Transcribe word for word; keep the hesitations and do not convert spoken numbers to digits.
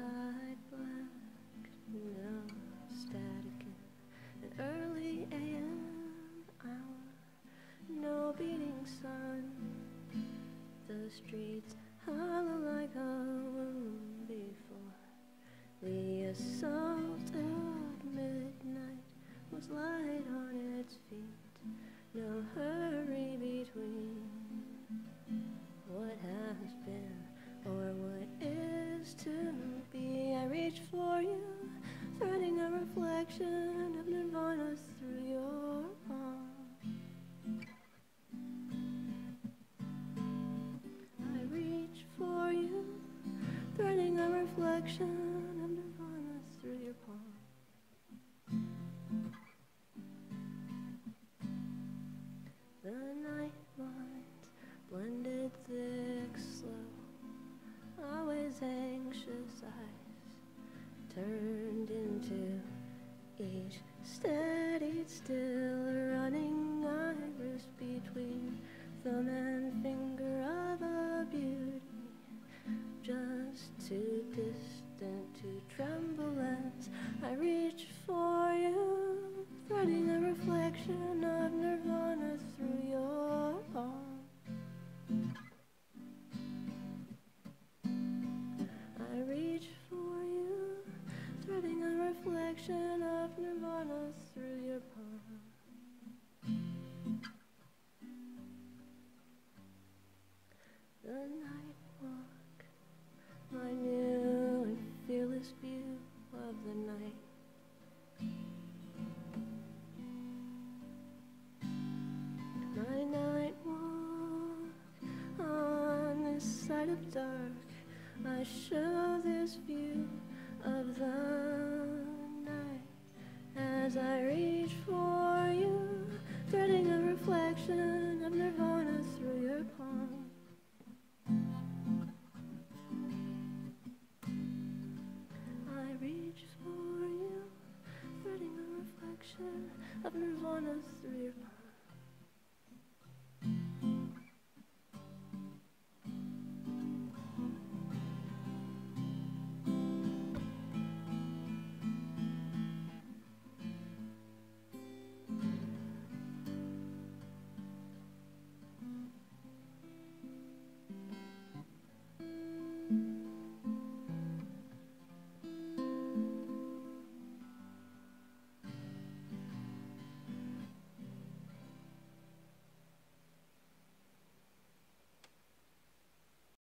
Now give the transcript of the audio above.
light black, no static in an early A M hour, no beating sun, the streets hollow like a womb before the assault of midnight was light on its feet, no hurry between what has been or what is to be. I reach for you, threading a reflection of nirvana through your palm. I reach for you, threading a reflection of nirvana through your palm. The night lines blended thick, slow, always anxious eyes turned into each steadied still running iris between thumb and finger of a beauty just too distant to tremble as I reach for you, threading a reflection of nirvana through your palm. I reach for you, threading a reflection of nirvana through your palm. The night walk, my new and fearless view of the night. My night walk on this side of dark, I show this view of the night as I reach for you, threading a reflection of nirvana through your palm. I reach for you, threading a reflection of nirvana through your palm.